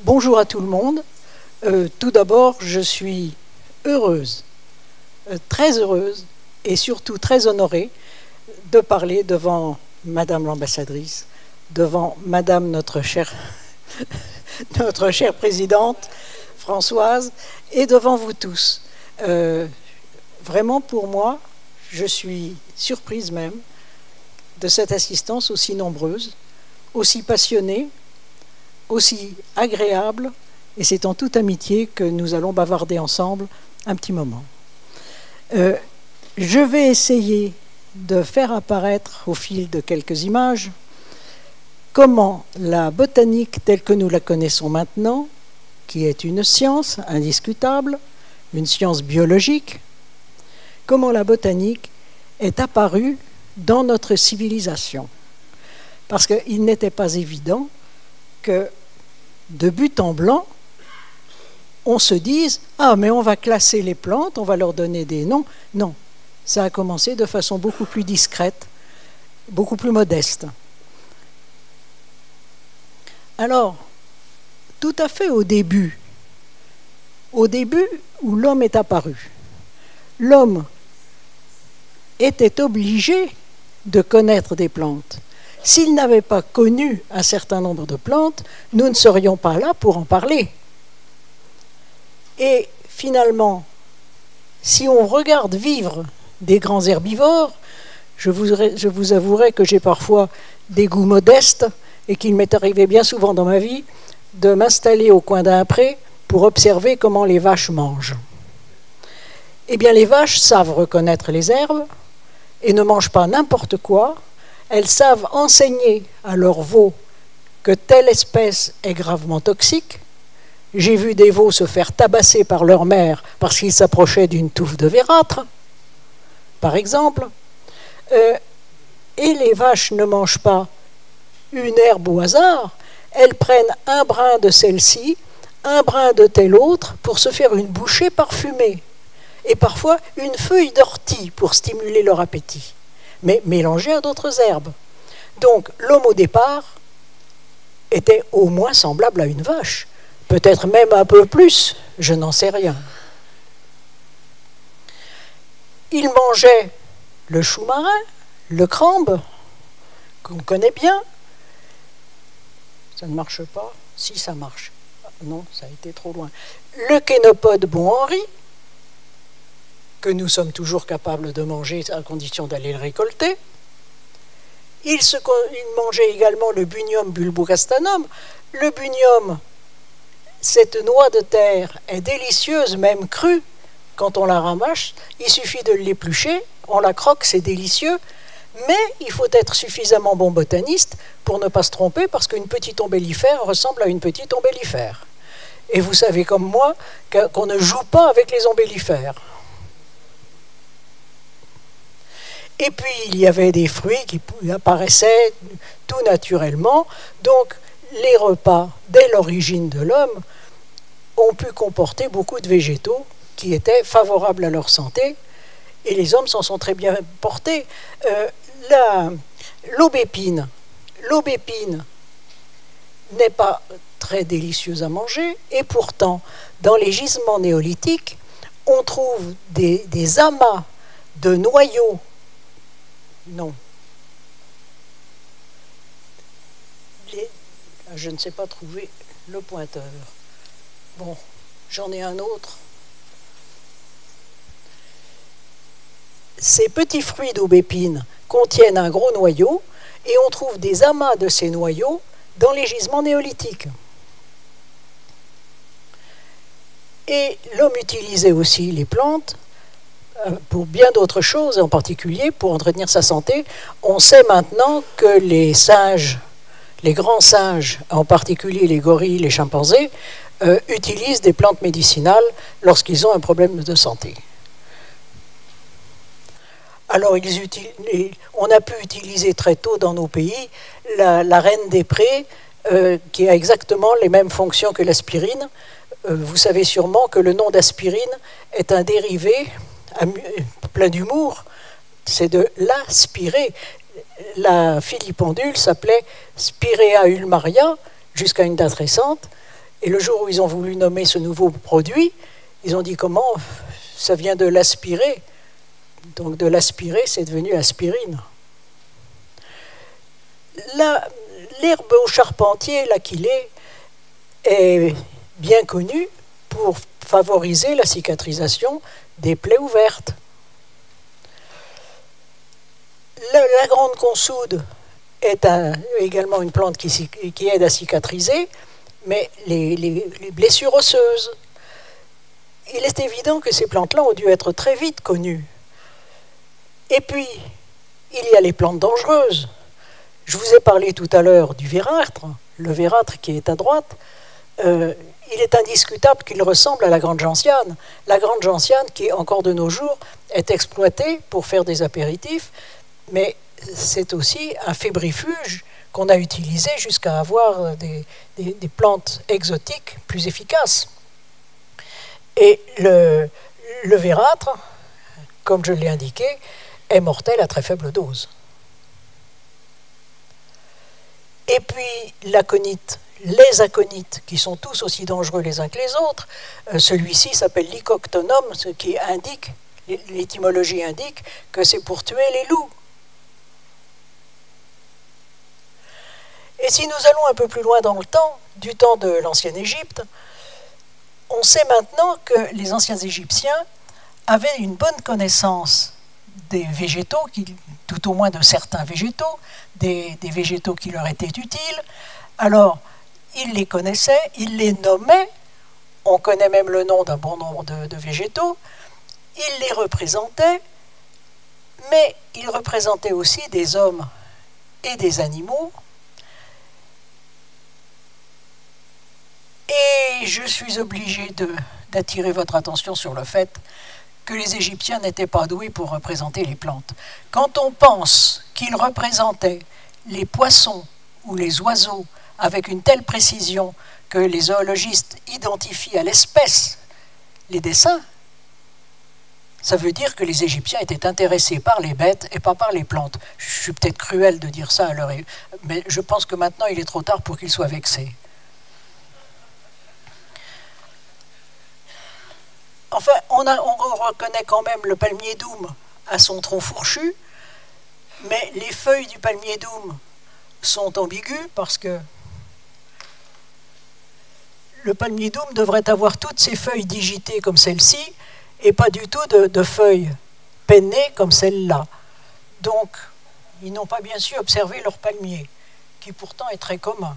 Bonjour à tout le monde. Tout d'abord, je suis heureuse, très heureuse et surtout très honorée de parler devant Madame l'ambassadrice, devant Madame notre chère présidente Françoise et devant vous tous. Vraiment pour moi, je suis surprise même de cette assistance aussi nombreuse, aussi passionnée, aussi agréable, et c'est en toute amitié que nous allons bavarder ensemble un petit moment. Je vais essayer de faire apparaître au fil de quelques images comment la botanique telle que nous la connaissons maintenant, qui est une science indiscutable, une science biologique, comment la botanique est apparue dans notre civilisation. Parce qu'il n'était pas évident que de but en blanc, on se dise « Ah, mais on va classer les plantes, on va leur donner des noms ». Non, ça a commencé de façon beaucoup plus discrète, beaucoup plus modeste. Alors, tout à fait au début où l'homme est apparu, l'homme était obligé de connaître des plantes. S'il n'avait pas connu un certain nombre de plantes, nous ne serions pas là pour en parler. Et finalement, si on regarde vivre des grands herbivores, je vous avouerai que j'ai parfois des goûts modestes et qu'il m'est arrivé bien souvent dans ma vie de m'installer au coin d'un pré pour observer comment les vaches mangent. Eh bien, les vaches savent reconnaître les herbes et ne mangent pas n'importe quoi. Elles savent enseigner à leurs veaux que telle espèce est gravement toxique. J'ai vu des veaux se faire tabasser par leur mère parce qu'ils s'approchaient d'une touffe de vérâtre, par exemple. Et les vaches ne mangent pas une herbe au hasard, elles prennent un brin de celle-ci, un brin de telle autre pour se faire une bouchée parfumée. Et parfois une feuille d'ortie pour stimuler leur appétit, mais mélangée à d'autres herbes. Donc l'homme au départ était au moins semblable à une vache, peut-être même un peu plus, je n'en sais rien. Il mangeait le chou marin, le crambe, qu'on connaît bien. Ça ne marche pas? Si, ça marche. Non, ça a été trop loin. Le kénopode bon Henri, que nous sommes toujours capables de manger à condition d'aller le récolter. Il mangeait également le Bunium bulbocastanum. Le Bunium, cette noix de terre, est délicieuse, même crue. Quand on la ramasse, il suffit de l'éplucher, on la croque, c'est délicieux. Mais il faut être suffisamment bon botaniste pour ne pas se tromper, parce qu'une petite ombellifère ressemble à une petite ombellifère. Et vous savez comme moi qu'on ne joue pas avec les ombellifères. Et puis, il y avait des fruits qui apparaissaient tout naturellement. Donc, les repas, dès l'origine de l'homme, ont pu comporter beaucoup de végétaux qui étaient favorables à leur santé. Et les hommes s'en sont très bien portés. L'aubépine n'est pas très délicieuse à manger. Et pourtant, dans les gisements néolithiques, on trouve des amas de noyaux. Non. Je ne sais pas trouver le pointeur. Bon, j'en ai un autre. Ces petits fruits d'aubépine contiennent un gros noyau et on trouve des amas de ces noyaux dans les gisements néolithiques. Et l'homme utilisait aussi les plantes pour bien d'autres choses, en particulier pour entretenir sa santé. On sait maintenant que les singes, les grands singes, en particulier les gorilles, les chimpanzés, utilisent des plantes médicinales lorsqu'ils ont un problème de santé. Alors, on a pu utiliser très tôt dans nos pays la reine des prés, qui a exactement les mêmes fonctions que l'aspirine. Vous savez sûrement que le nom d'aspirine est un dérivé plein d'humour, c'est de l'aspirer. La filipendule s'appelait Spirea ulmaria jusqu'à une date récente, Et le jour où ils ont voulu nommer ce nouveau produit, ils ont dit comment? Ça vient de l'aspirer. Donc de l'aspirer, c'est devenu aspirine. L'herbe au charpentier, l'aquilée, est bien connue pour favoriser la cicatrisation des plaies ouvertes. La grande consoude est également une plante qui aide à cicatriser, mais les blessures osseuses. Il est évident que ces plantes-là ont dû être très vite connues. Et puis, il y a les plantes dangereuses. Je vous ai parlé tout à l'heure du vérâtre, le vérâtre qui est à droite. Il est indiscutable qu'il ressemble à la grande gentiane. La grande gentiane, qui encore de nos jours est exploitée pour faire des apéritifs, mais c'est aussi un fébrifuge qu'on a utilisé jusqu'à avoir des plantes exotiques plus efficaces. Et le vérâtre, comme je l'ai indiqué, est mortel à très faible dose. Et puis l'aconite, les aconites, qui sont tous aussi dangereux les uns que les autres, celui-ci s'appelle Lycoctonum, ce qui indique, l'étymologie indique que c'est pour tuer les loups. Et si nous allons un peu plus loin dans le temps, du temps de l'ancienne Égypte, on sait maintenant que les anciens Égyptiens avaient une bonne connaissance des végétaux, tout au moins de certains végétaux, des végétaux qui leur étaient utiles. Alors, ils les connaissaient, ils les nommaient, on connaît même le nom d'un bon nombre de végétaux, ils les représentaient, mais ils représentaient aussi des hommes et des animaux. Et je suis obligé d'attirer votre attention sur le fait que les Égyptiens n'étaient pas doués pour représenter les plantes. Quand on pense qu'ils représentaient les poissons ou les oiseaux avec une telle précision que les zoologistes identifient à l'espèce les dessins, ça veut dire que les Égyptiens étaient intéressés par les bêtes et pas par les plantes. Je suis peut-être cruel de dire ça à l'heure, mais je pense que maintenant il est trop tard pour qu'ils soient vexés. Enfin, on reconnaît quand même le palmier doum à son tronc fourchu, mais les feuilles du palmier doum sont ambiguës parce que le palmier doum devrait avoir toutes ses feuilles digitées comme celle-ci et pas du tout de feuilles pennées comme celle-là. Donc, ils n'ont pas bien su observer leur palmier, qui pourtant est très commun.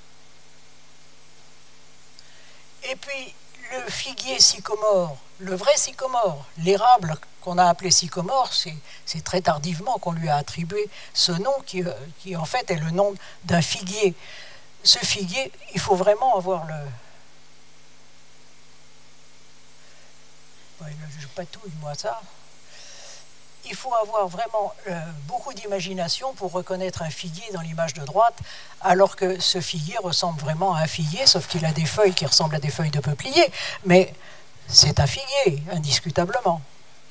Et puis, le figuier sycomore, le vrai sycomore, l'érable qu'on a appelé sycomore, c'est très tardivement qu'on lui a attribué ce nom qui en fait est le nom d'un figuier. Ce figuier, il faut vraiment avoir le... Ouais, je patouille moi ça. Il faut avoir vraiment beaucoup d'imagination pour reconnaître un figuier dans l'image de droite, alors que ce figuier ressemble vraiment à un figuier, sauf qu'il a des feuilles qui ressemblent à des feuilles de peuplier. Mais c'est un figuier, indiscutablement.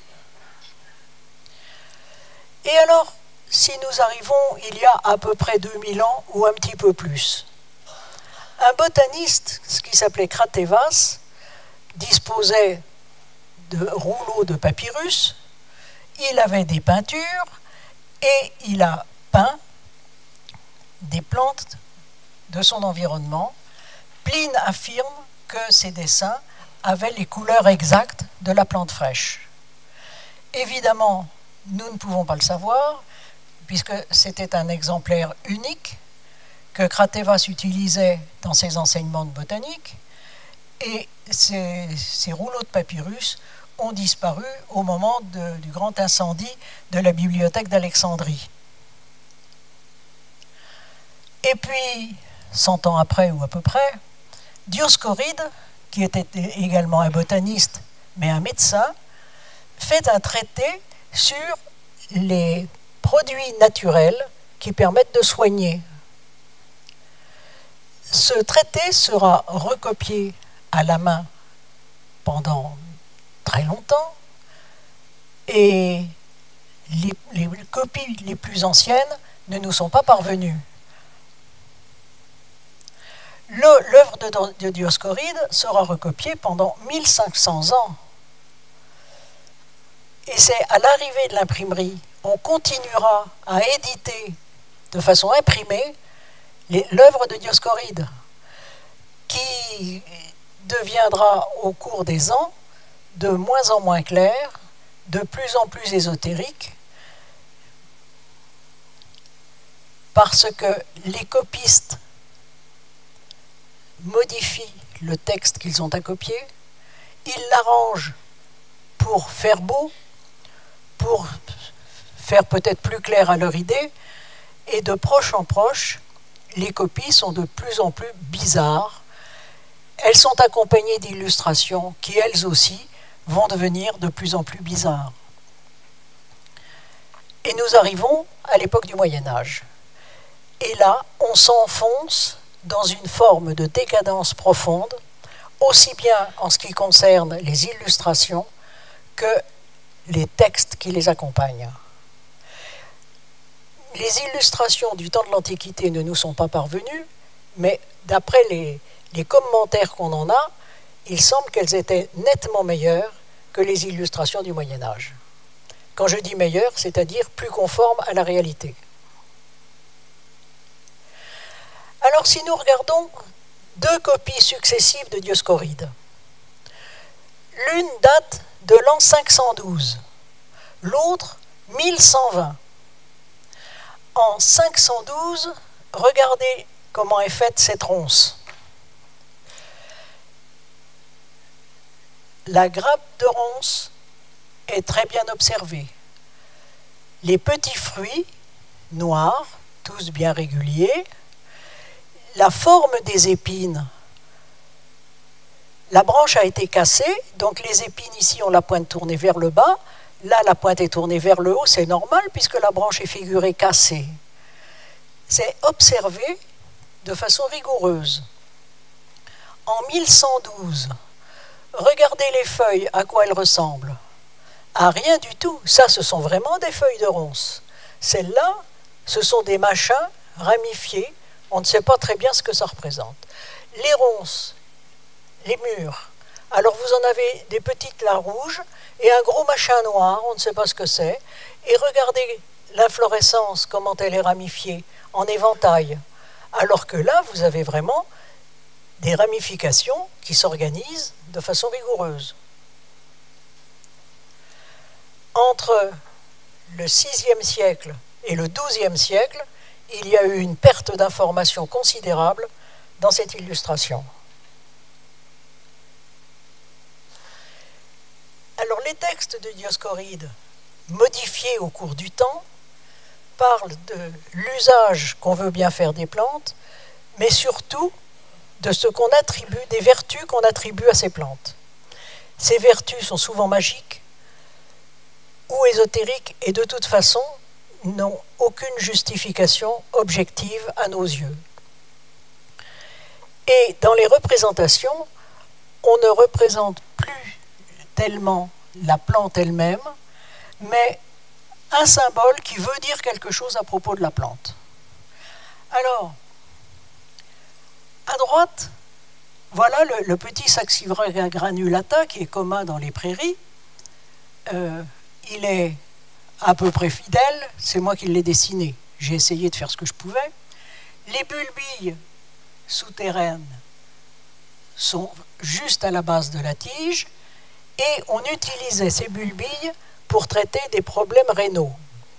Et alors, si nous arrivons il y a à peu près 2000 ans, ou un petit peu plus, un botaniste, ce qui s'appelait Cratevas, disposait de rouleaux de papyrus. Il avait des peintures et il a peint des plantes de son environnement. Pline affirme que ces dessins avaient les couleurs exactes de la plante fraîche. Évidemment, nous ne pouvons pas le savoir, puisque c'était un exemplaire unique que Cratevas utilisait dans ses enseignements de botanique, et ces rouleaux de papyrus ont disparu au moment du grand incendie de la bibliothèque d'Alexandrie. Et puis, 100 ans après ou à peu près, Dioscoride, qui était également un botaniste, mais un médecin, fait un traité sur les produits naturels qui permettent de soigner. Ce traité sera recopié à la main pendant très longtemps, et les copies les plus anciennes ne nous sont pas parvenues. L'œuvre de Dioscoride sera recopiée pendant 1500 ans. Et c'est à l'arrivée de l'imprimerie, on continuera à éditer de façon imprimée l'œuvre de Dioscoride, qui deviendra au cours des ans de moins en moins claire, de plus en plus ésotérique, parce que les copistes modifient le texte qu'ils ont à copier, ils l'arrangent pour faire beau, pour faire peut-être plus clair à leur idée, et de proche en proche, les copies sont de plus en plus bizarres. Elles sont accompagnées d'illustrations qui, elles aussi, vont devenir de plus en plus bizarres. Et nous arrivons à l'époque du Moyen-Âge. Et là, on s'enfonce dans une forme de décadence profonde, aussi bien en ce qui concerne les illustrations que les textes qui les accompagnent. Les illustrations du temps de l'Antiquité ne nous sont pas parvenues, mais d'après les commentaires qu'on en a, il semble qu'elles étaient nettement meilleures que les illustrations du Moyen-Âge. Quand je dis meilleures, c'est-à-dire plus conformes à la réalité. Alors si nous regardons deux copies successives de Dioscoride, l'une date de l'an 512, l'autre 1120. En 512, regardez comment est faite cette ronce. La grappe de ronce est très bien observée. Les petits fruits, noirs, tous bien réguliers, la forme des épines, la branche a été cassée, donc les épines ici ont la pointe tournée vers le bas, là la pointe est tournée vers le haut, c'est normal puisque la branche est figurée cassée. C'est observé de façon rigoureuse. En 1112, regardez les feuilles, à quoi elles ressemblent. À rien du tout, ça ce sont vraiment des feuilles de ronce. Celles-là, ce sont des machins ramifiés, on ne sait pas très bien ce que ça représente. Les ronces, les mûres, alors vous en avez des petites là rouges et un gros machin noir, on ne sait pas ce que c'est, et regardez l'inflorescence, comment elle est ramifiée, en éventail, alors que là, vous avez vraiment des ramifications qui s'organisent de façon rigoureuse. Entre le VIe siècle et le XIIe siècle, il y a eu une perte d'information considérable dans cette illustration. Alors les textes de Dioscoride, modifiés au cours du temps, parlent de l'usage qu'on veut bien faire des plantes, mais surtout de ce qu'on attribue, des vertus qu'on attribue à ces plantes. Ces vertus sont souvent magiques ou ésotériques et de toute façon n'ont aucune justification objective à nos yeux. Et dans les représentations, on ne représente plus tellement la plante elle-même, mais un symbole qui veut dire quelque chose à propos de la plante. Alors, à droite, voilà le petit Saxifraga granulata qui est commun dans les prairies. Il est à peu près fidèle, c'est moi qui l'ai dessiné. J'ai essayé de faire ce que je pouvais. Les bulbilles souterraines sont juste à la base de la tige et on utilisait ces bulbilles pour traiter des problèmes rénaux.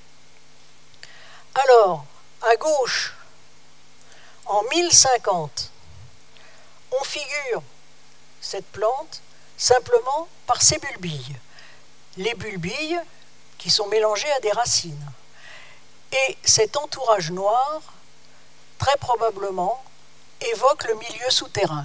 Alors, à gauche, en 1050, on figure cette plante simplement par ses bulbilles. Les bulbilles qui sont mélangées à des racines. Et cet entourage noir, très probablement, évoque le milieu souterrain.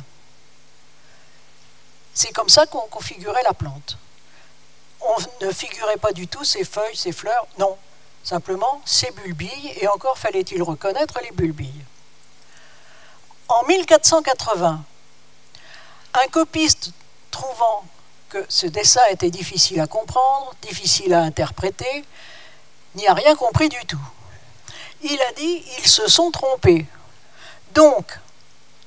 C'est comme ça qu'on configurait la plante. On ne figurait pas du tout ses feuilles, ses fleurs, non. Simplement ses bulbilles, et encore fallait-il reconnaître les bulbilles. En 1480, un copiste trouvant que ce dessin était difficile à comprendre, difficile à interpréter, n'y a rien compris du tout. Il a dit « ils se sont trompés ».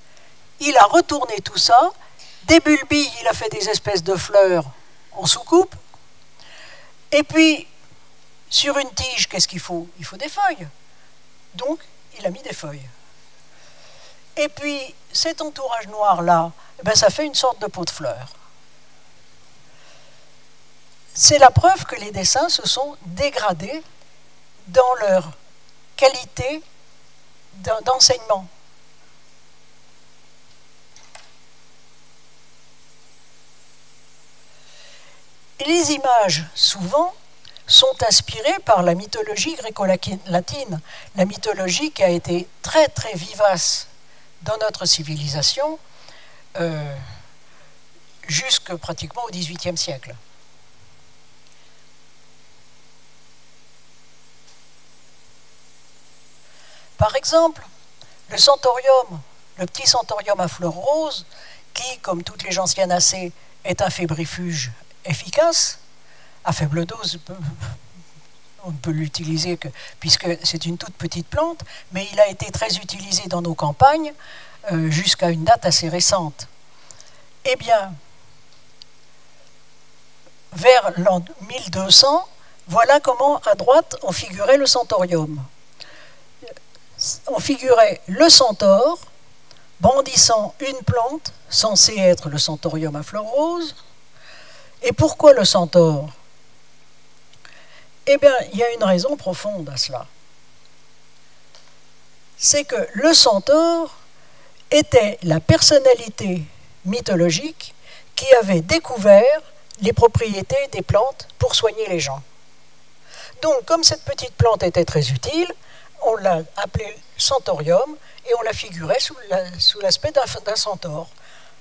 Donc, il a retourné tout ça. Des bulbilles, il a fait des espèces de fleurs en soucoupe. Et puis, sur une tige, qu'est-ce qu'il faut? Il faut des feuilles. Donc, il a mis des feuilles. Et puis, cet entourage noir-là, ben, ça fait une sorte de pot de fleurs. C'est la preuve que les dessins se sont dégradés dans leur qualité d'enseignement. Les images, souvent, sont inspirées par la mythologie gréco-latine, la mythologie qui a été très très vivace dans notre civilisation jusque pratiquement au XVIIIe siècle. Par exemple, le centaurium, le petit centaurium à fleurs roses, qui, comme toutes les gentianacées, est un fébrifuge efficace, à faible dose, on ne peut l'utiliser que puisque c'est une toute petite plante, mais il a été très utilisé dans nos campagnes jusqu'à une date assez récente. Eh bien, vers l'an 1200, voilà comment à droite on figurait le centaurium. On figurait le centaure brandissant une plante censée être le centaurium à fleurs roses. Et pourquoi le centaure? Eh bien, il y a une raison profonde à cela. C'est que le centaure était la personnalité mythologique qui avait découvert les propriétés des plantes pour soigner les gens. Donc, comme cette petite plante était très utile, on l'a appelée centaurium et on la figurait sous l'aspect d'un centaure.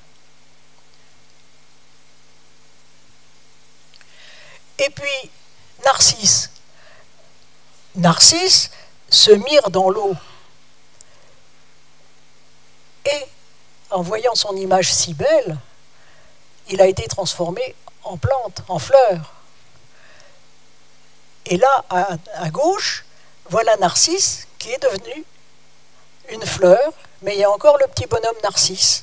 Et puis, Narcisse. Narcisse se mire dans l'eau. Et, en voyant son image si belle, il a été transformé en plante, en fleur. Et là, à gauche, voilà Narcisse qui est devenu une fleur, mais il y a encore le petit bonhomme Narcisse.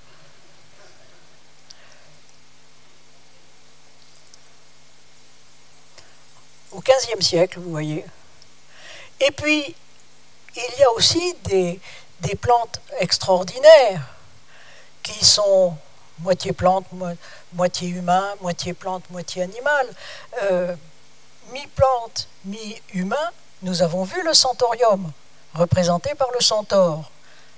Au XVe siècle, vous voyez. Et puis, il y a aussi des plantes extraordinaires qui sont moitié plante, moitié humain, moitié plante, moitié animal. Mi-plante, mi-humain, nous avons vu le centaurium, représenté par le centaure.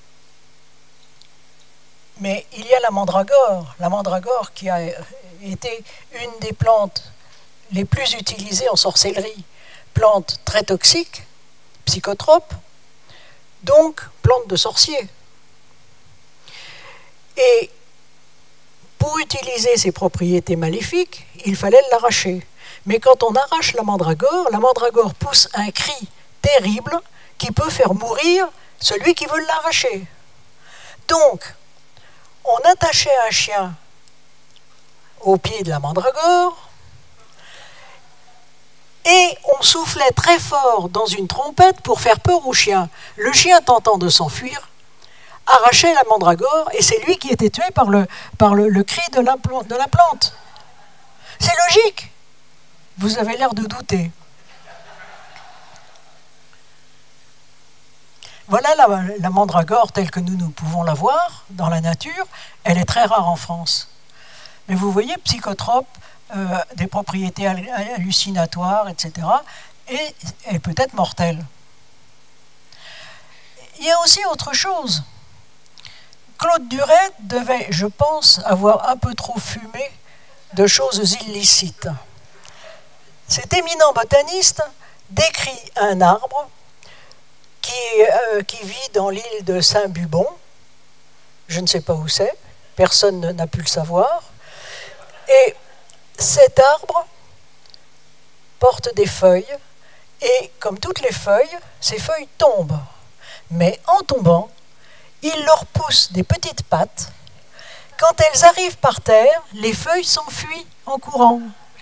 Mais il y a la mandragore qui a été une des plantes les plus utilisées en sorcellerie, plante très toxique, psychotrope, donc plante de sorcier. Et pour utiliser ses propriétés maléfiques, il fallait l'arracher. Mais quand on arrache la mandragore pousse un cri terrible qui peut faire mourir celui qui veut l'arracher. Donc, on attachait un chien au pied de la mandragore et on soufflait très fort dans une trompette pour faire peur au chien. Le chien, tentant de s'enfuir, arrachait la mandragore et c'est lui qui était tué par le cri de la plante. C'est logique. Vous avez l'air de douter. Voilà la mandragore telle que nous pouvons la voir dans la nature. Elle est très rare en France. Mais vous voyez, psychotrope, des propriétés hallucinatoires, etc. Et elle peut être mortelle. Il y a aussi autre chose. Claude Duret devait, je pense, avoir un peu trop fumé de choses illicites. Cet éminent botaniste décrit un arbre qui vit dans l'île de Saint-Bubon. Je ne sais pas où c'est, personne n'a pu le savoir. Et cet arbre porte des feuilles, et comme toutes les feuilles, ces feuilles tombent. Mais en tombant, il leur pousse des petites pattes. Quand elles arrivent par terre, les feuilles s'enfuient en courant.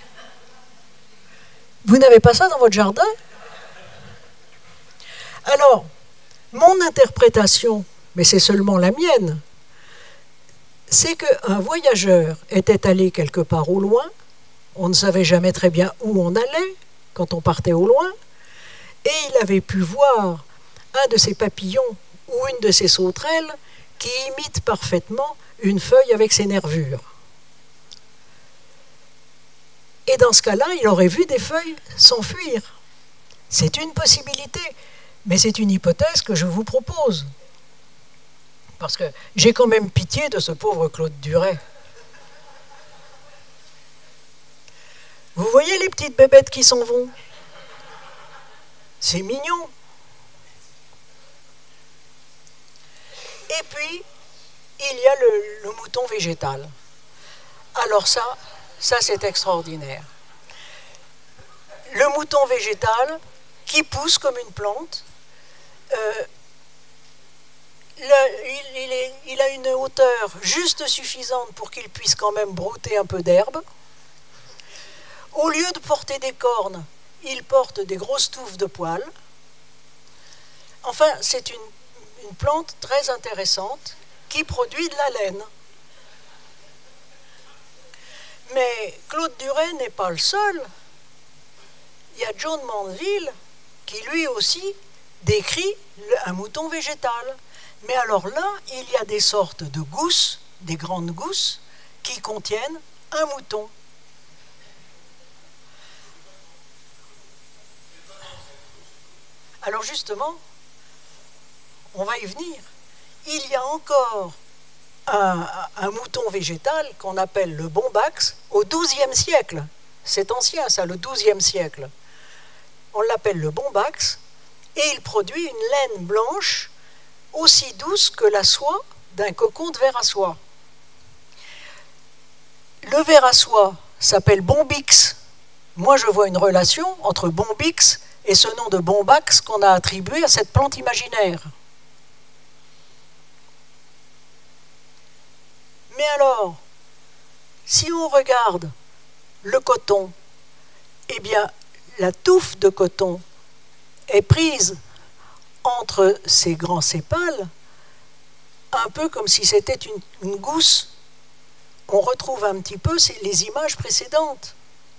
Vous n'avez pas ça dans votre jardin? Alors, mon interprétation, mais c'est seulement la mienne, c'est qu'un voyageur était allé quelque part au loin, on ne savait jamais très bien où on allait quand on partait au loin, et il avait pu voir un de ces papillons ou une de ces sauterelles qui imite parfaitement une feuille avec ses nervures. Et dans ce cas-là, il aurait vu des feuilles s'enfuir. C'est une possibilité, mais c'est une hypothèse que je vous propose. Parce que j'ai quand même pitié de ce pauvre Claude Duret. Vous voyez les petites bébêtes qui s'en vont? C'est mignon. Et puis, il y a le mouton végétal. Alors ça c'est extraordinaire. Le mouton végétal qui pousse comme une plante, il a une hauteur juste suffisante pour qu'il puisse quand même brouter un peu d'herbe. Au lieu de porter des cornes, il porte des grosses touffes de poils. Enfin, c'est une plante très intéressante qui produit de la laine. Mais Claude Duret n'est pas le seul. Il y a John Mandeville qui lui aussi décrit un mouton végétal. Mais alors là, il y a des sortes de gousses, des grandes gousses, qui contiennent un mouton. Alors justement, on va y venir. Il y a encore un mouton végétal qu'on appelle le bombax au XIIe siècle. C'est ancien ça, le XIIe siècle. On l'appelle le bombax et il produit une laine blanche aussi douce que la soie d'un cocon de ver à soie. Le ver à soie s'appelle bombix. Moi je vois une relation entre bombix et ce nom de bombax qu'on a attribué à cette plante imaginaire. Mais alors, si on regarde le coton, eh bien, la touffe de coton est prise entre ces grands sépales, un peu comme si c'était une gousse. On retrouve un petit peu les images précédentes.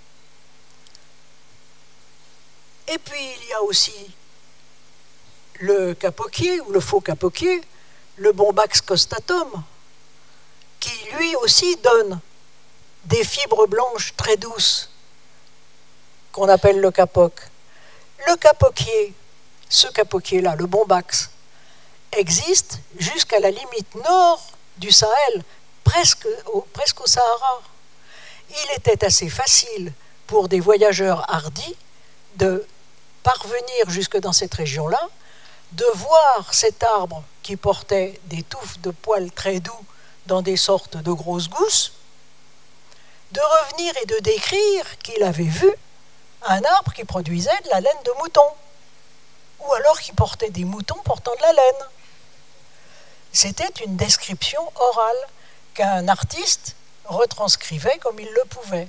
Et puis, il y a aussi le capoquier, ou le faux capoquier, le bombax costatum, qui lui aussi donne des fibres blanches très douces, qu'on appelle le capoc. Le capoquier, ce capoquier-là, le bombax, existe jusqu'à la limite nord du Sahel, presque au Sahara. Il était assez facile pour des voyageurs hardis de parvenir jusque dans cette région-là, de voir cet arbre qui portait des touffes de poils très doux dans des sortes de grosses gousses, de revenir et de décrire qu'il avait vu un arbre qui produisait de la laine de mouton, ou alors qui portait des moutons portant de la laine. C'était une description orale qu'un artiste retranscrivait comme il le pouvait.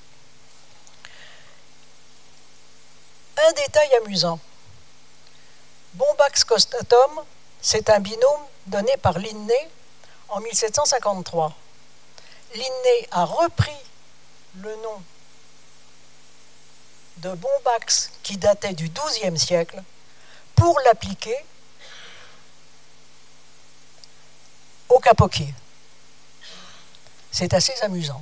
Un détail amusant. Bombax costatum, c'est un binôme donné par Linné en 1753. Linné a repris le nom de bombax qui datait du XIIe siècle pour l'appliquer au capoquier. C'est assez amusant.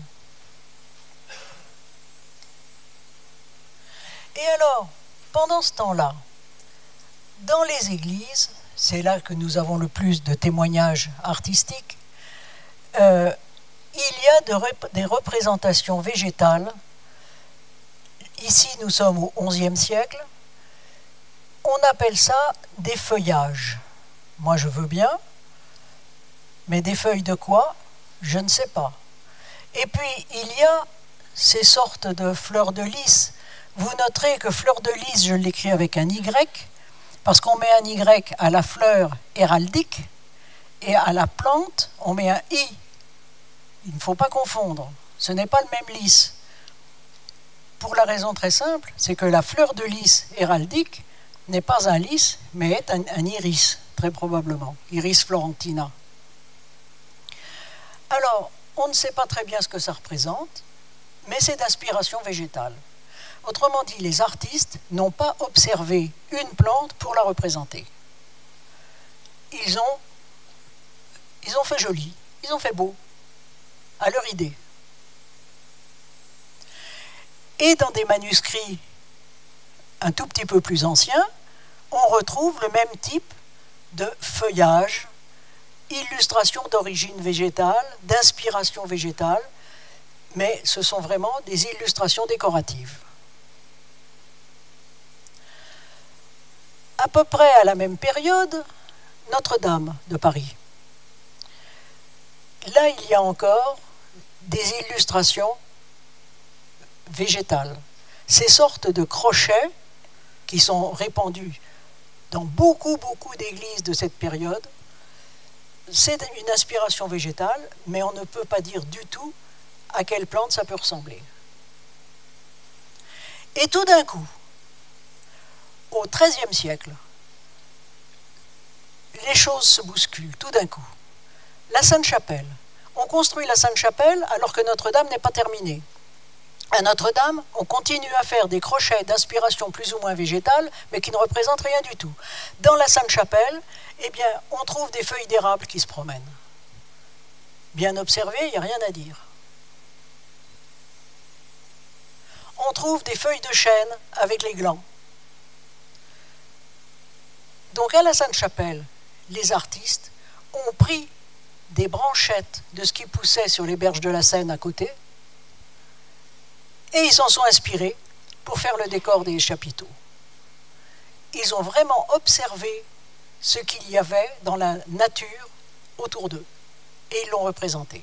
Et alors, pendant ce temps-là, dans les églises, c'est là que nous avons le plus de témoignages artistiques, il y a des représentations végétales. Ici, nous sommes au XIe siècle. On appelle ça des feuillages. Moi, je veux bien, mais des feuilles de quoi? Je ne sais pas. Et puis, il y a ces sortes de fleurs de lys. Vous noterez que fleur de lys, je l'écris avec un Y, parce qu'on met un Y à la fleur héraldique, et à la plante, on met un I. Il ne faut pas confondre. Ce n'est pas le même lys. Pour la raison très simple, c'est que la fleur de lys héraldique n'est pas un lys, mais est un iris, très probablement. Iris florentina. Alors, on ne sait pas très bien ce que ça représente, mais c'est d'inspiration végétale. Autrement dit, les artistes n'ont pas observé une plante pour la représenter. Ils ont fait joli, ils ont fait beau, à leur idée. Et dans des manuscrits un tout petit peu plus anciens, on retrouve le même type de feuillage, illustration d'origine végétale, d'inspiration végétale, mais ce sont vraiment des illustrations décoratives. À peu près à la même période, Notre-Dame de Paris. Là, il y a encore des illustrations végétales. Ces sortes de crochets qui sont répandus dans beaucoup d'églises de cette période, c'est une inspiration végétale, mais on ne peut pas dire du tout à quelle plante ça peut ressembler. Et tout d'un coup, au XIIIe siècle, les choses se bousculent, tout d'un coup. La Sainte-Chapelle. On construit la Sainte-Chapelle alors que Notre-Dame n'est pas terminée. À Notre-Dame, on continue à faire des crochets d'inspiration plus ou moins végétale, mais qui ne représentent rien du tout. Dans la Sainte-Chapelle, eh bien, on trouve des feuilles d'érable qui se promènent. Bien observé, il n'y a rien à dire. On trouve des feuilles de chêne avec les glands. Donc à la Sainte-Chapelle, les artistes ont pris des branchettes de ce qui poussait sur les berges de la Seine à côté, et ils s'en sont inspirés pour faire le décor des chapiteaux. Ils ont vraiment observé ce qu'il y avait dans la nature autour d'eux, et ils l'ont représenté.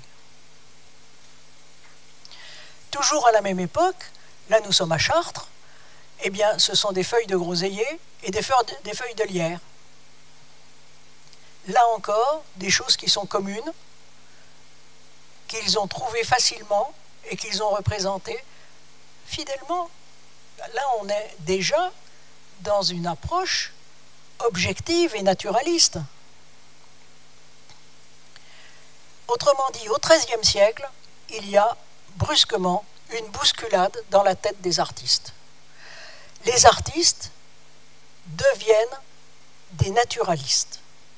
Toujours à la même époque, là nous sommes à Chartres, eh bien ce sont des feuilles de groseillier et des feuilles de lierre. Là encore, des choses qui sont communes, qu'ils ont trouvées facilement et qu'ils ont représentées fidèlement. Là, on est déjà dans une approche objective et naturaliste. Autrement dit, au XIIIe siècle, il y a brusquement une bousculade dans la tête des artistes. Les artistes deviennent des naturalistes.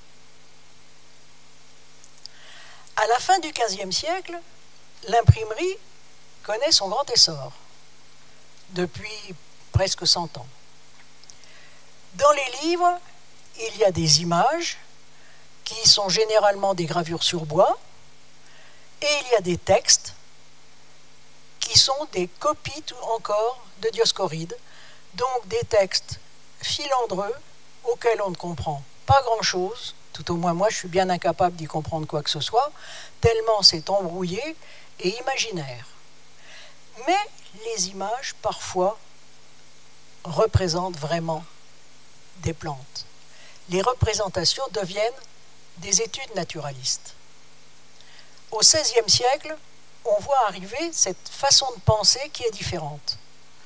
À la fin du XVe siècle, l'imprimerie connaît son grand essor, depuis presque 100 ans. Dans les livres, il y a des images qui sont généralement des gravures sur bois, et il y a des textes qui sont des copies encore de Dioscoride, donc des textes filandreux auxquels on ne comprend pas grand-chose, tout au moins moi je suis bien incapable d'y comprendre quoi que ce soit, tellement c'est embrouillé et imaginaire. Mais les images, parfois, représentent vraiment des plantes. Les représentations deviennent des études naturalistes. Au XVIe siècle, on voit arriver cette façon de penser qui est différente.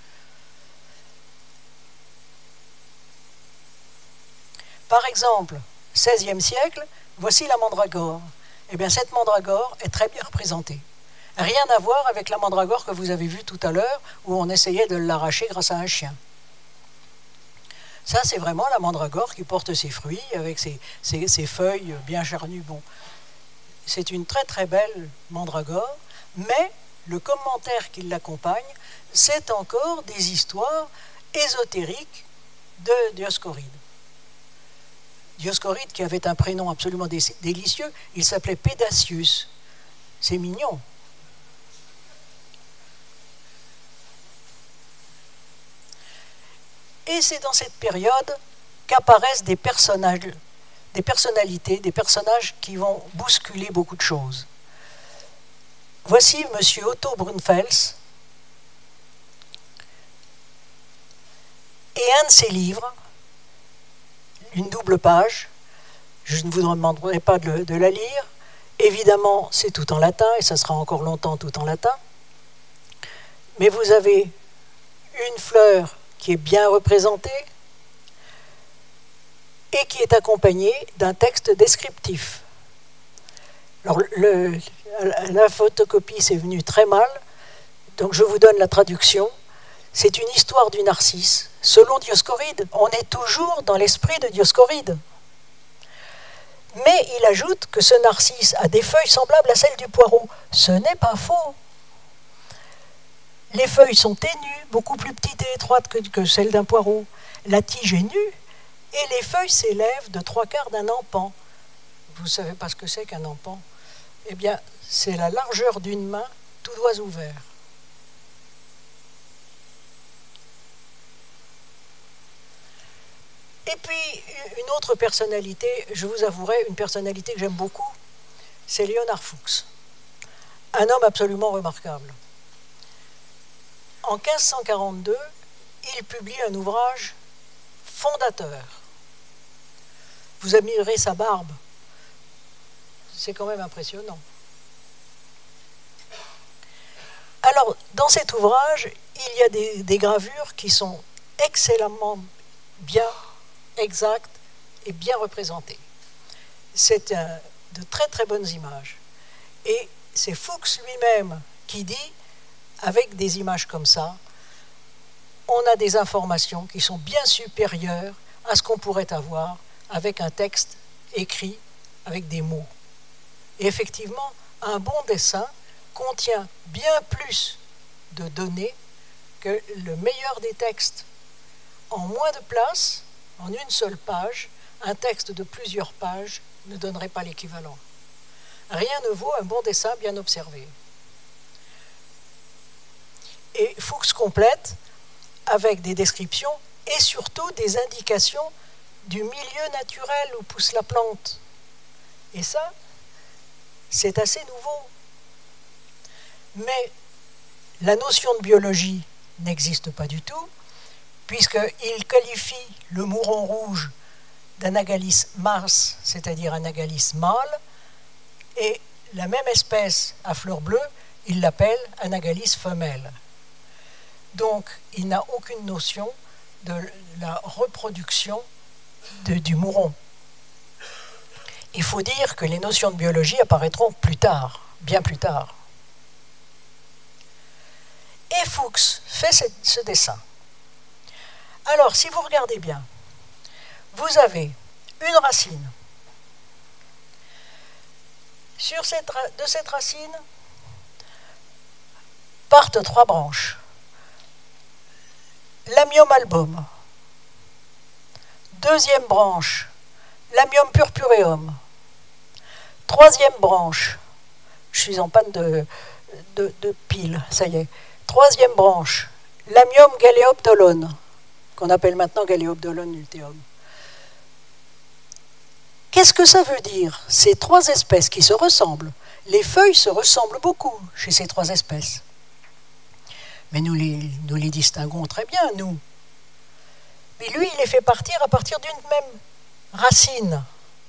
Par exemple, XVIe siècle, voici la mandragore. Eh bien, cette mandragore est très bien représentée. Rien à voir avec la mandragore que vous avez vue tout à l'heure, où on essayait de l'arracher grâce à un chien. Ça, c'est vraiment la mandragore qui porte ses fruits, avec ses feuilles bien charnues. Bon, c'est une très très belle mandragore, mais le commentaire qui l'accompagne, c'est encore des histoires ésotériques de Dioscoride. Dioscoride, qui avait un prénom absolument délicieux, il s'appelait Pédacius. C'est mignon. Et c'est dans cette période qu'apparaissent des personnages, des personnalités, des personnages qui vont bousculer beaucoup de choses. Voici M. Otto Brunfels et un de ses livres, une double page. Je ne vous demanderai pas de la lire. Évidemment, c'est tout en latin, et ça sera encore longtemps tout en latin. Mais vous avez une fleur qui est bien représentée et qui est accompagnée d'un texte descriptif. Alors, la photocopie, c'est venu très mal, donc je vous donne la traduction. C'est une histoire du Narcisse, selon Dioscoride. On est toujours dans l'esprit de Dioscoride. Mais il ajoute que ce narcisse a des feuilles semblables à celles du poireau. Ce n'est pas faux. Les feuilles sont ténues, beaucoup plus petites et étroites que celles d'un poireau. La tige est nue et les feuilles s'élèvent de 3/4 d'un empan. Vous ne savez pas ce que c'est qu'un empan? Eh bien, c'est la largeur d'une main, tout doigt ouvert. Et puis, une autre personnalité, je vous avouerai, une personnalité que j'aime beaucoup, c'est Léonard Fuchs. Un homme absolument remarquable. En 1542, il publie un ouvrage fondateur. Vous admirez sa barbe. C'est quand même impressionnant. Alors, dans cet ouvrage, il y a des gravures qui sont excellemment bien exactes et bien représentées. C'est de très très bonnes images. Et c'est Fuchs lui-même qui dit, avec des images comme ça, on a des informations qui sont bien supérieures à ce qu'on pourrait avoir avec un texte écrit avec des mots. Et effectivement, un bon dessin contient bien plus de données que le meilleur des textes. En moins de place, en une seule page, un texte de plusieurs pages ne donnerait pas l'équivalent. Rien ne vaut un bon dessin bien observé. Et Fuchs complète avec des descriptions et surtout des indications du milieu naturel où pousse la plante. Et ça, c'est assez nouveau. Mais la notion de biologie n'existe pas du tout, puisqu'il qualifie le mouron rouge d'Anagalis mars, c'est-à-dire Anagalis mâle, et la même espèce à fleurs bleues, il l'appelle Anagalis femelle. Donc, il n'a aucune notion de la reproduction du mouron. Il faut dire que les notions de biologie apparaîtront plus tard, bien plus tard. Et Fuchs fait ce dessin. Alors, si vous regardez bien, vous avez une racine. De cette racine partent 3 branches. L'Amium album. Deuxième branche, l'Amium purpureum. Troisième branche, je suis en panne de pile, ça y est. Troisième branche, l'Amium galeopdolone, qu'on appelle maintenant Galeopdolone luteum. Qu'est-ce que ça veut dire? Ces 3 espèces qui se ressemblent. Les feuilles se ressemblent beaucoup chez ces 3 espèces. Mais nous les distinguons très bien, nous. Mais lui, il les fait partir à partir d'une même racine.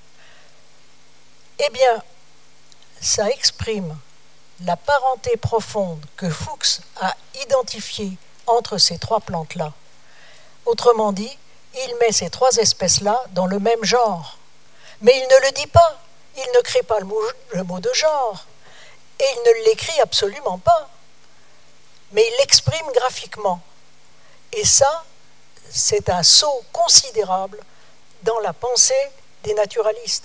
Eh bien, ça exprime la parenté profonde que Fuchs a identifiée entre ces 3 plantes-là. Autrement dit, il met ces 3 espèces-là dans le même genre. Mais il ne le dit pas. Il ne crée pas le mot de genre. Et il ne l'écrit absolument pas. Mais il l'exprime graphiquement. Et ça, c'est un saut considérable dans la pensée des naturalistes.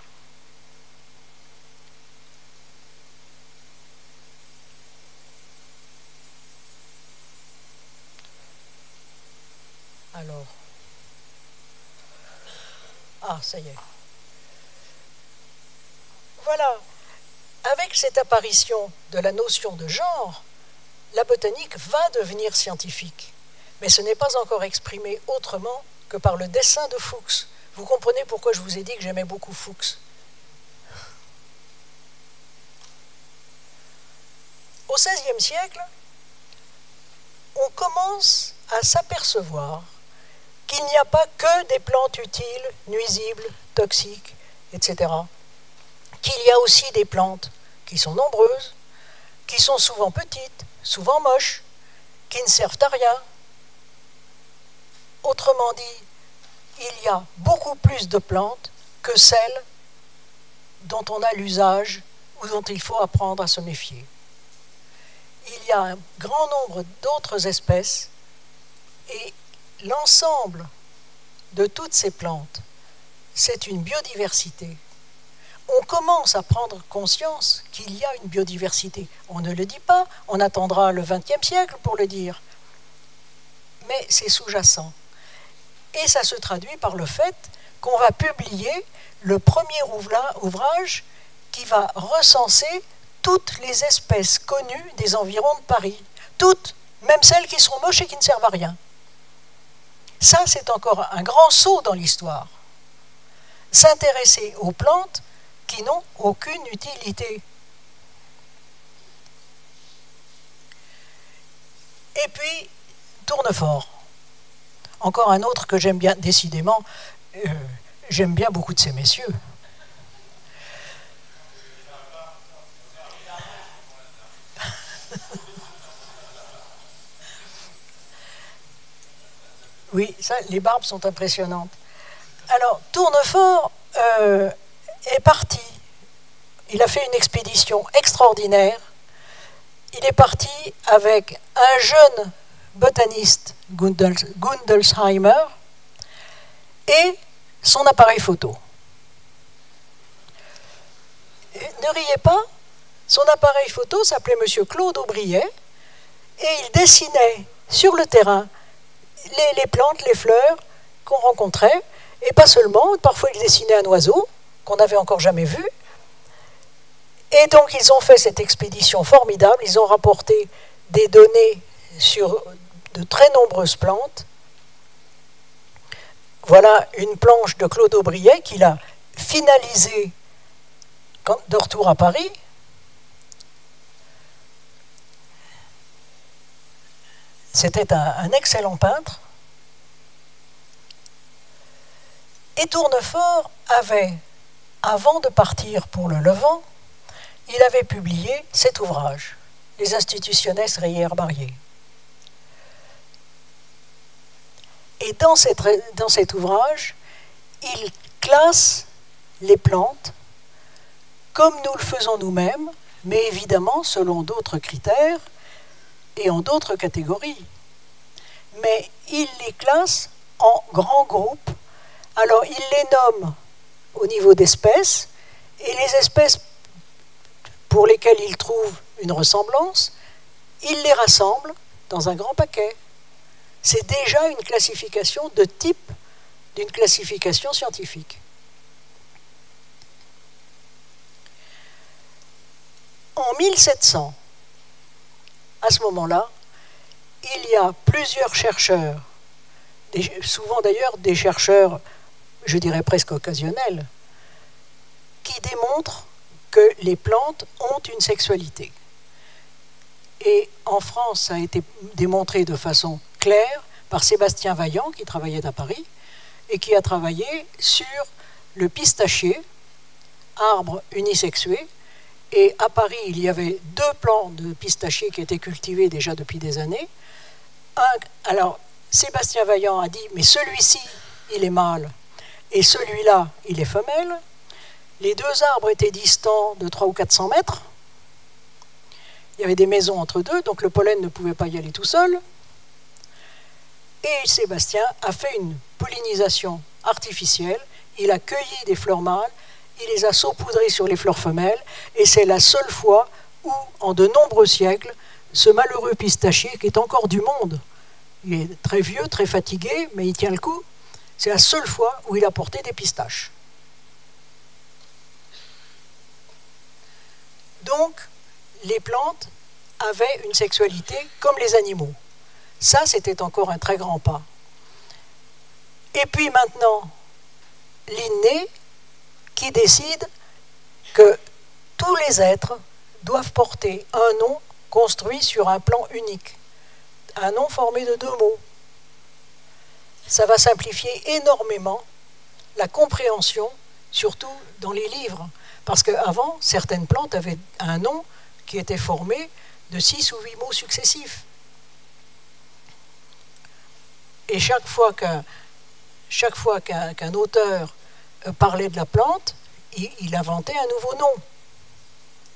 Alors, ça y est. Voilà, avec cette apparition de la notion de genre, la botanique va devenir scientifique. Mais ce n'est pas encore exprimé autrement que par le dessin de Fuchs. Vous comprenez pourquoi je vous ai dit que j'aimais beaucoup Fuchs. Au XVIe siècle, on commence à s'apercevoir qu'il n'y a pas que des plantes utiles, nuisibles, toxiques, etc. Qu'il y a aussi des plantes qui sont nombreuses, qui sont souvent petites, souvent moches, qui ne servent à rien. Autrement dit, il y a beaucoup plus de plantes que celles dont on a l'usage ou dont il faut apprendre à se méfier. Il y a un grand nombre d'autres espèces et l'ensemble de toutes ces plantes, c'est une biodiversité. On commence à prendre conscience qu'il y a une biodiversité. On ne le dit pas, on attendra le XXe siècle pour le dire. Mais c'est sous-jacent. Et ça se traduit par le fait qu'on va publier le premier ouvrage qui va recenser toutes les espèces connues des environs de Paris. Toutes, même celles qui sont moches et qui ne servent à rien. Ça, c'est encore un grand saut dans l'histoire. S'intéresser aux plantes qui n'ont aucune utilité. Et puis, Tournefort. Encore un autre que j'aime bien, décidément, j'aime bien beaucoup de ces messieurs. Oui, ça, les barbes sont impressionnantes. Alors, Tournefort est parti. Il a fait une expédition extraordinaire. Il est parti avec un jeune botaniste, Gundelsheimer, et son appareil photo. Et ne riez pas, son appareil photo s'appelait M. Claude Aubriet, et il dessinait sur le terrain les plantes, les fleurs qu'on rencontrait, et pas seulement, parfois il dessinait un oiseau qu'on n'avait encore jamais vu. Et donc ils ont fait cette expédition formidable, ils ont rapporté des données sur de très nombreuses plantes. Voilà une planche de Claude Aubriet qu'il a finalisée de retour à Paris. C'était un excellent peintre. Et Tournefort avait, avant de partir pour le Levant, il avait publié cet ouvrage, Les Institutiones Rei Herbariae. Et dans cet ouvrage, il classe les plantes comme nous le faisons nous-mêmes, mais évidemment selon d'autres critères et en d'autres catégories. Mais il les classe en grands groupes. Alors, il les nomme au niveau d'espèces, et les espèces pour lesquelles il trouve une ressemblance, il les rassemble dans un grand paquet. C'est déjà une classification de type d'une classification scientifique. En 1700, à ce moment-là, il y a plusieurs chercheurs, souvent d'ailleurs des chercheurs, je dirais presque occasionnels, qui démontrent que les plantes ont une sexualité. Et en France, ça a été démontré de façon claire par Sébastien Vaillant, qui travaillait à Paris, et qui a travaillé sur le pistachier, arbre unisexué. Et à Paris, il y avait 2 plants de pistachiers qui étaient cultivés déjà depuis des années. Alors, Sébastien Vaillant a dit, mais celui-ci, il est mâle, et celui-là, il est femelle. Les 2 arbres étaient distants de 300 ou 400 mètres. Il y avait des maisons entre deux, donc le pollen ne pouvait pas y aller tout seul. Et Sébastien a fait une pollinisation artificielle. Il a cueilli des fleurs mâles, il les a saupoudrées sur les fleurs femelles, et c'est la seule fois où, en de nombreux siècles, ce malheureux pistachier, qui est encore du monde, il est très vieux, très fatigué, mais il tient le coup, c'est la seule fois où il a porté des pistaches. Donc, les plantes avaient une sexualité comme les animaux. Ça, c'était encore un très grand pas. Et puis maintenant, Linné, qui décide que tous les êtres doivent porter un nom construit sur un plan unique, un nom formé de 2 mots. Ça va simplifier énormément la compréhension, surtout dans les livres, parce qu'avant, certaines plantes avaient un nom qui était formé de 6 ou 8 mots successifs. Et chaque fois qu'un auteur parlait de la plante, il inventait un nouveau nom.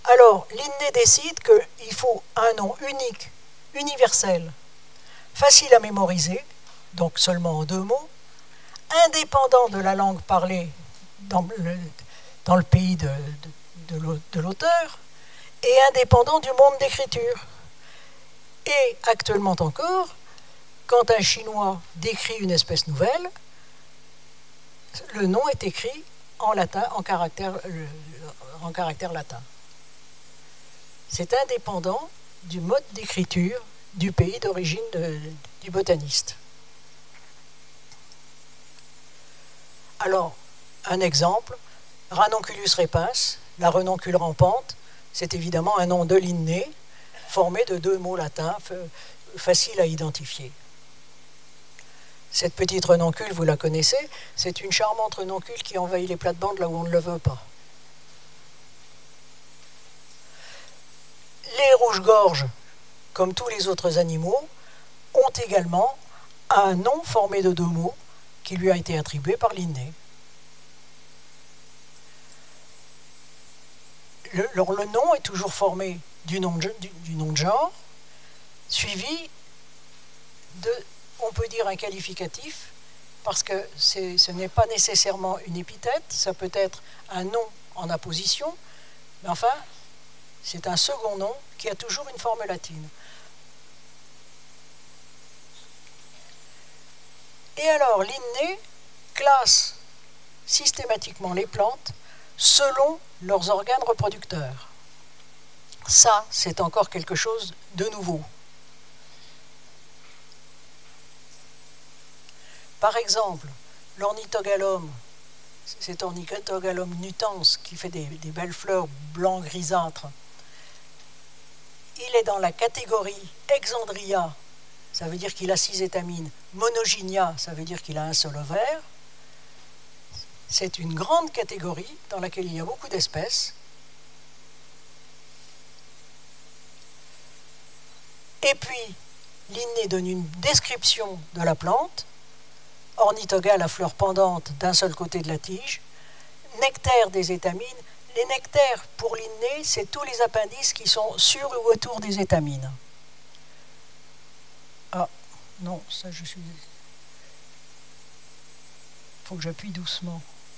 Alors, Linné décide qu'il faut un nom unique, universel, facile à mémoriser, donc seulement en 2 mots, indépendant de la langue parlée dans le pays de l'auteur, et indépendant du monde d'écriture. Et actuellement encore, quand un Chinois décrit une espèce nouvelle, le nom est écrit en latin, en caractère latin. C'est indépendant du mode d'écriture du pays d'origine du botaniste. Alors, un exemple, Ranunculus repens, la renoncule rampante, c'est évidemment un nom de Linné, formé de 2 mots latins faciles à identifier. Cette petite renoncule, vous la connaissez, c'est une charmante renoncule qui envahit les plates-bandes là où on ne le veut pas. Les rouges-gorges, comme tous les autres animaux, ont également un nom formé de 2 mots qui lui a été attribué par Linné. Le nom est toujours formé du nom de genre, suivi de, on peut dire, un qualificatif, parce que ce n'est pas nécessairement une épithète, ça peut être un nom en apposition, mais enfin, c'est un second nom qui a toujours une forme latine. Et alors, Linné classe systématiquement les plantes selon leurs organes reproducteurs. Ça, c'est encore quelque chose de nouveau. Par exemple, l'ornithogalum, cet Ornithogalum nutans qui fait des belles fleurs blanc-grisâtres, il est dans la catégorie Exandria, ça veut dire qu'il a 6 étamines, Monogynia, ça veut dire qu'il a un seul ovaire. C'est une grande catégorie dans laquelle il y a beaucoup d'espèces. Et puis, Linné donne une description de la plante. Ornithogale à fleurs pendantes d'un seul côté de la tige. Nectaire des étamines. Les nectaires, pour Linné, c'est tous les appendices qui sont sur ou autour des étamines. Ah, non, ça je suis... Il faut que j'appuie doucement.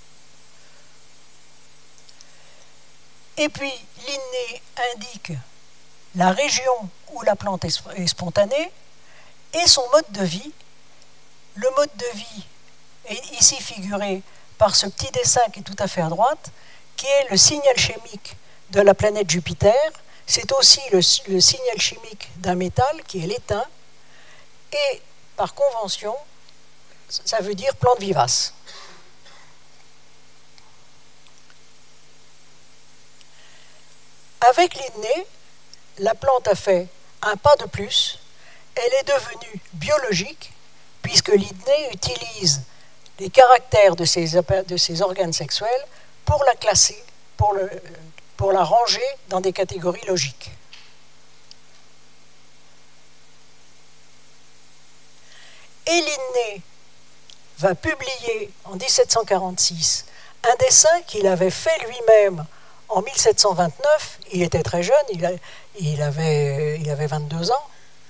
Et puis, Linné indique la région où la plante est spontanée et son mode de vie. Le mode de vie est ici figuré par ce petit dessin qui est tout à fait à droite, qui est le signal chimique de la planète Jupiter. C'est aussi le signal chimique d'un métal qui est l'étain. Et par convention, ça veut dire plante vivace. Avec Linné, la plante a fait un pas de plus. Elle est devenue biologique, puisque Linné utilise les caractères de ses organes sexuels pour la classer, pour la ranger dans des catégories logiques. Et Linné va publier en 1746 un dessin qu'il avait fait lui-même en 1729. Il était très jeune, il avait 22 ans.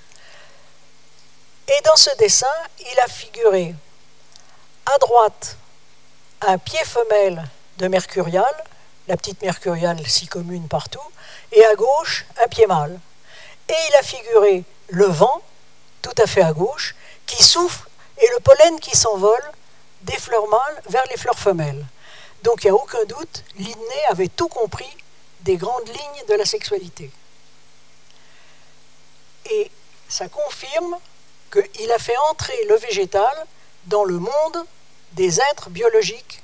Et dans ce dessin, il a figuré à droite un pied femelle de mercurial, la petite mercuriale si commune partout, et à gauche un pied mâle. Et il a figuré le vent, tout à fait à gauche, qui souffle et le pollen qui s'envole des fleurs mâles vers les fleurs femelles. Donc il n'y a aucun doute, Linné avait tout compris des grandes lignes de la sexualité. Et ça confirme qu'il a fait entrer le végétal dans le monde des êtres biologiques.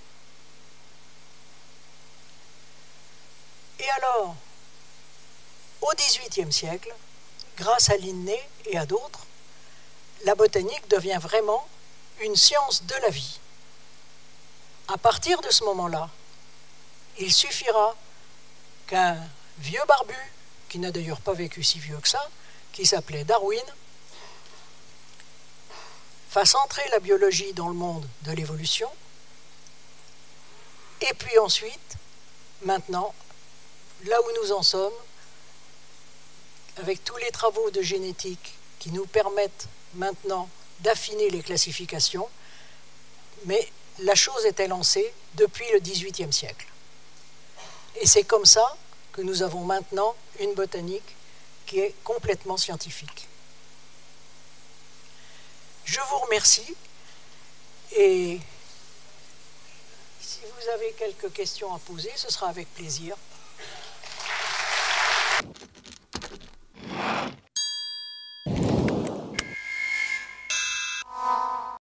Et alors, au XVIIIe siècle, grâce à Linné et à d'autres, la botanique devient vraiment une science de la vie. À partir de ce moment-là, il suffira qu'un vieux barbu, qui n'a d'ailleurs pas vécu si vieux que ça, qui s'appelait Darwin, fasse entrer la biologie dans le monde de l'évolution, et puis ensuite, maintenant, là où nous en sommes, avec tous les travaux de génétique qui nous permettent maintenant d'affiner les classifications, mais la chose était lancée depuis le XVIIIe siècle. Et c'est comme ça que nous avons maintenant une botanique qui est complètement scientifique. Je vous remercie et si vous avez quelques questions à poser, ce sera avec plaisir.